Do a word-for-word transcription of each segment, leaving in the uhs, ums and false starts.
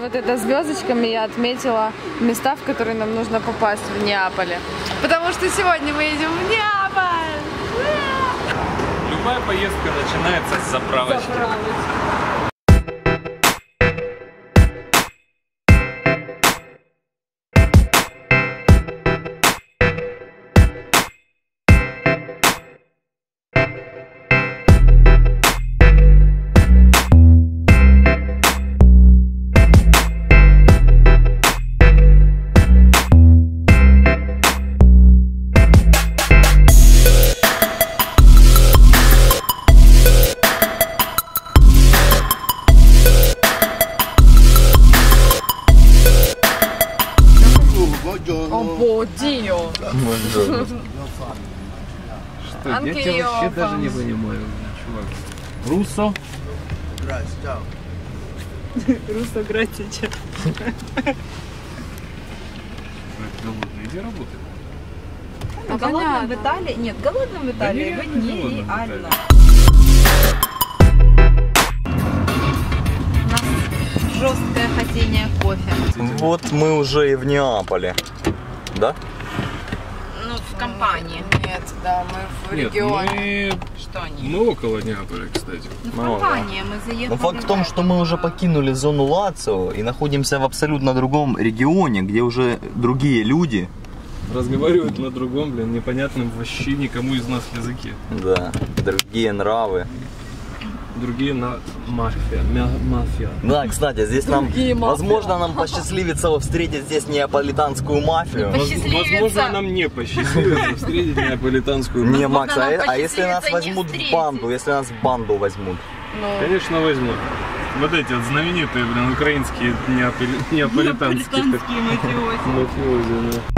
вот это звездочками я отметила места, в которые нам нужно попасть в Неаполе. Потому что сегодня мы едем в Неаполь! Любая поездка начинается с заправочки. Заправочки. О, Dio. Что, я тебя вообще даже не понимаю, чувак. Руссо? Руссо, гратича. Голодный, иди работай. А голодным в Италии? Нет, голодным в Италии Да быть нереально. У нас жесткое хотение кофе. Вот мы уже и в Неаполе, да? Ну, в компании. Нет, да, мы в Нет, регионе. мы... Что они? мы около Неаполя, кстати. Ну, в Ну, компании мы заехали. Но факт в том, что мы уже покинули зону Лацио и находимся в абсолютно другом регионе, где уже другие люди. Разговаривают на другом, блин, непонятном вообще никому из нас языке. Да, другие нравы. Другие на мафия, мя... мафия. Да, кстати, здесь нам, Другие мафия. возможно, нам посчастливится встретить здесь неаполитанскую мафию. Воз- Посчастливится. Возможно, нам не посчастливится встретить неаполитанскую мафию. Не, Макс, а, нам э- а если нас посчастливится не возьмут в встретить. банду, если нас в банду возьмут? Ну, Конечно, возьмут. Вот эти вот знаменитые, блин, украинские неаполи... неаполитанские Британские мафиози. мафиози, да.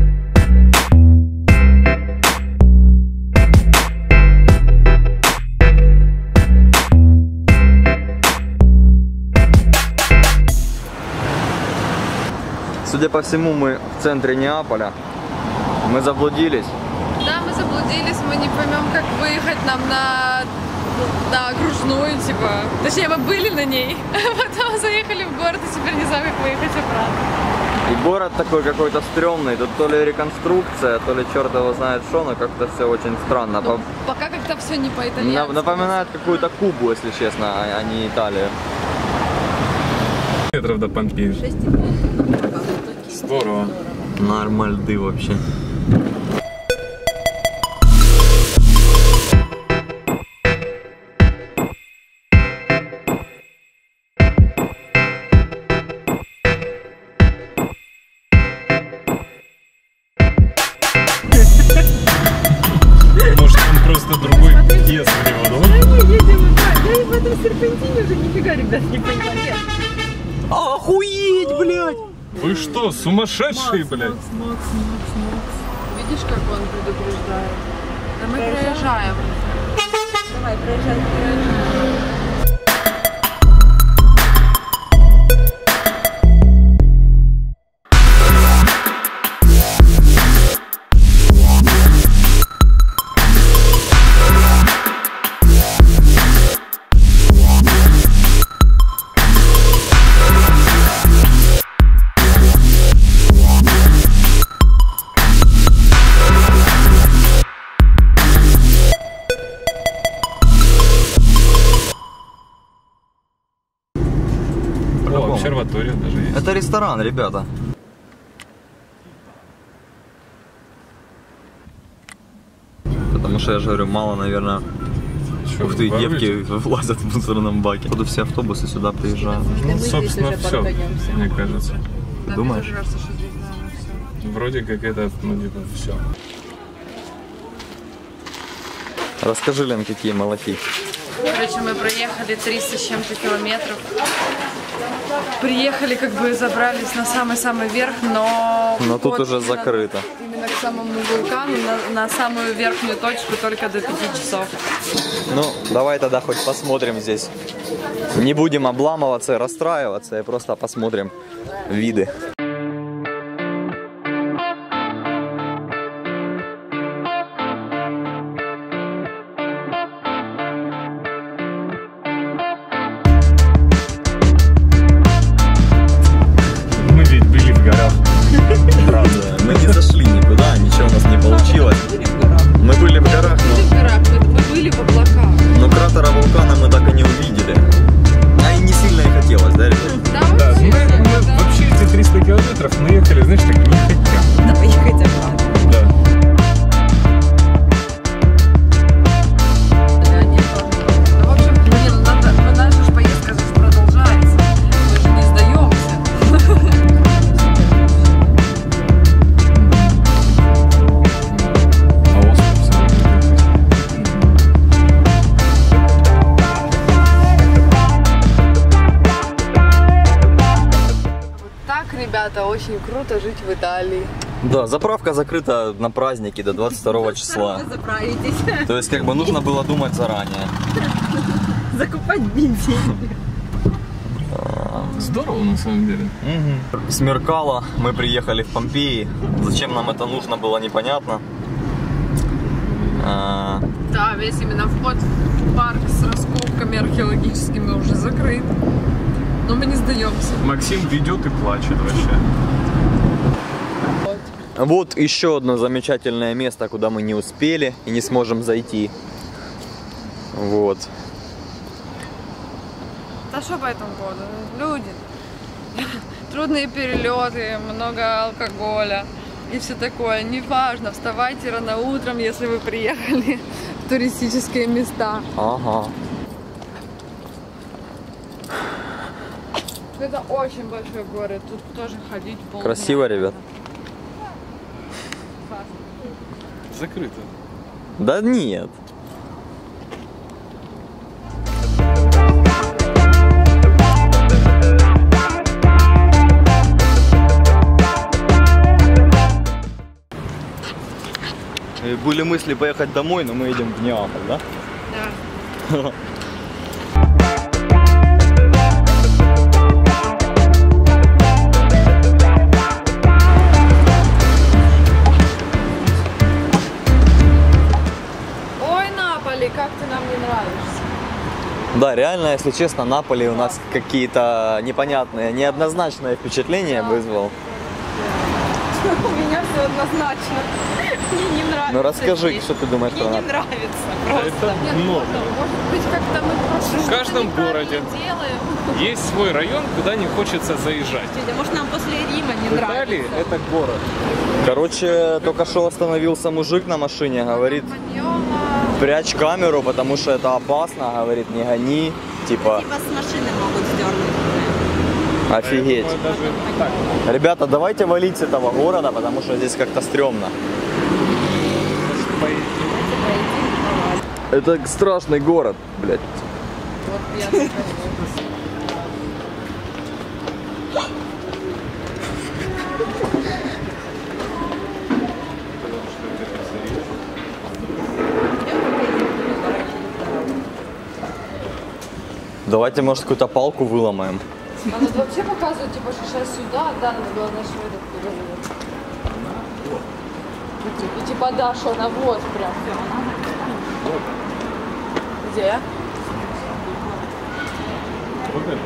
Судя по всему, мы в центре Неаполя. Мы заблудились. да, мы заблудились, мы не поймем, как выехать нам на, на окружную, типа. Точнее, мы были на ней, а потом заехали в город и теперь не знаем, как выехать обратно. И город такой какой-то стрёмный. Тут то ли реконструкция, то ли черт его знает что, но как-то все очень странно. Ну, пока как-то все не по-итальянски. На- Напоминает какую-то Кубу, если честно, а а не Италию. Метров до Помпеи. Здорово. Нормальды вообще. Может, он просто другой пьес у него, да? Едем, да, я в этом серпантине уже нифига, ребят, не понимаю. Охуеть, блядь! Вы что, сумасшедшие, блядь? Макс, Макс, Макс. Видишь, как он предупреждает? Да мы проезжаем. Давай, проезжай. О, обсерватория даже есть. Это ресторан, ребята. Потому что я же говорю, мало, наверное. Чё, Ух ты, воруете? девки влазят в мусорном баке. Буду все автобусы сюда приезжают. Ну, собственно, все, мне кажется. Ты думаешь? Мне кажется, что здесь, наверное, все. Вроде как это, ну, типа, все. Расскажи, Лен, какие молоки. Короче, мы проехали триста с чем-то километров. Приехали, как бы забрались на самый-самый верх, но... Но тут вот уже именно- закрыто. Именно к самому вулкану, на, на самую верхнюю точку только до пяти часов. Ну, давай тогда хоть посмотрим здесь. Не будем обламываться и расстраиваться, и просто посмотрим виды. ребята, очень круто жить в Италии. Да, заправка закрыта на праздники до двадцать второго числа. Вы заправитесь. То есть как бы нужно было думать заранее. Закупать бензин. Здорово на самом деле. Угу. Смеркало, мы приехали в Помпеи. Зачем нам это нужно, было непонятно. А... Да, весь именно вход в парк с раскопками археологическими уже закрыт. Но мы не сдаемся. Максим ведет и плачет вообще. Вот еще одно замечательное место, куда мы не успели и не сможем зайти. Вот. Да что по этому поводу? Люди. Трудные перелеты, много алкоголя и все такое. Неважно, вставайте рано утром, если вы приехали в туристические места. Ага. Это очень большой город, тут тоже ходить полдня. Красиво, ребят. Закрыто. Да нет. Были мысли поехать домой, но мы едем в Неаполь, да? Да. Ой, Наполи, как ты нам не нравишься. Да, реально, если честно, Наполи у нас какие-то непонятные, неоднозначные впечатления вызвал. У меня все однозначно. Мне не нравится. Ну расскажи, здесь. что ты думаешь Мне про не Наполи? нравится Это просто. Нет, много. может быть, как-то мы просто В каждом что-то неправильно городе делаем. есть свой район, куда не хочется заезжать. Дядя, может, нам после Рима не В Италии нравится? это город. Короче, только что остановился мужик на машине, говорит, Подъема. прячь камеру, потому что это опасно, говорит, не гони, типа, Типа с машины могут сдернуть. офигеть. Поэтому даже так. Ребята, давайте валить с этого города, потому что здесь как-то стрёмно. Это страшный город, блядь. Вот я скажу. Давайте, может, какую-то палку выломаем. Она вообще показывает, типа, что сейчас сюда, да, надо было наш этот переворот. И типа, да, что она вот прям. Где? Вот это.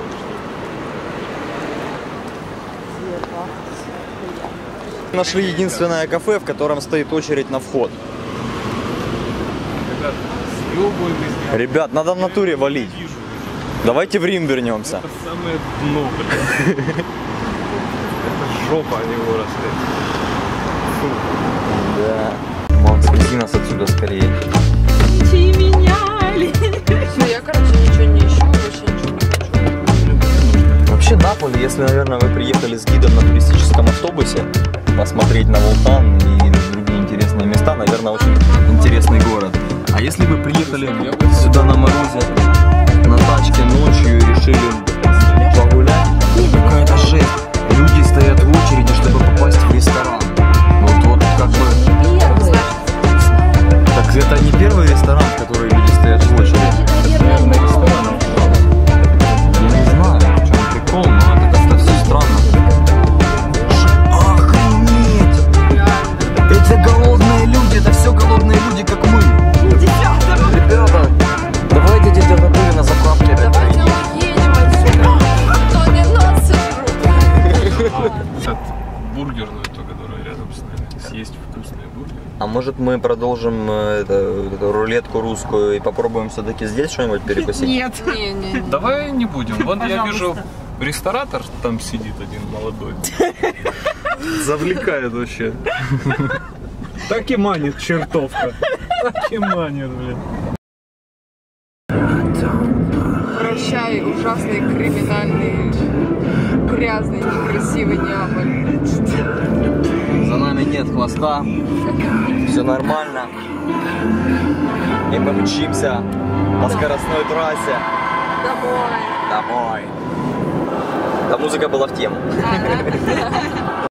Нашли единственное кафе, в котором стоит очередь на вход. Ребята, съебывай без меня. Ребят, надо в натуре валить. Вижу. Давайте в Рим вернемся. Это самое дно, блядь. Это жопа, а не город, блядь. Да. Макс, вези нас отсюда скорее. Ищи меня, Ли. Ну, я, короче, ничего не ищу, вообще ничего не хочу. Вообще Наполе, если, наверное, вы приехали с гидом на туристическом автобусе, посмотреть на вулкан и другие интересные места, наверное, очень интересный город. А если вы приехали сюда на морозе, на тачке ночью и решили погулять, какая-то жесть. Люди стоят в очереди, чтобы попасть в ресторан. Вот, вот как бы... Так это не первый ресторан, в который люди стоят в очереди. Наверное, ресторанов. Я не знаю, в чем прикол, но это как-то все странно. Охренеть! Это голодные люди, это все голодные люди, как мы. Ребята, давайте дядя Натуре на заправке опять Давайте проедем. уедем отсюда, а то не нас сожрут. Этот бургерную, то, которая рядом с нами. Съесть вкусные бургеры. А может мы продолжим э, это, эту рулетку русскую и попробуем все-таки здесь что-нибудь перекусить? Нет. Не-не-не. Давай не будем. Вон я Пожалуйста. вижу ресторатор, там сидит один молодой. Завлекает вообще. Так и манит чертовка. Так и манит, блин. Прощай, ужасный, криминальный, грязный, некрасивый Неаполь. За нами нет хвоста, все нормально. И мы мчимся по скоростной трассе Домой. домой. Эта музыка была в тему. Ага.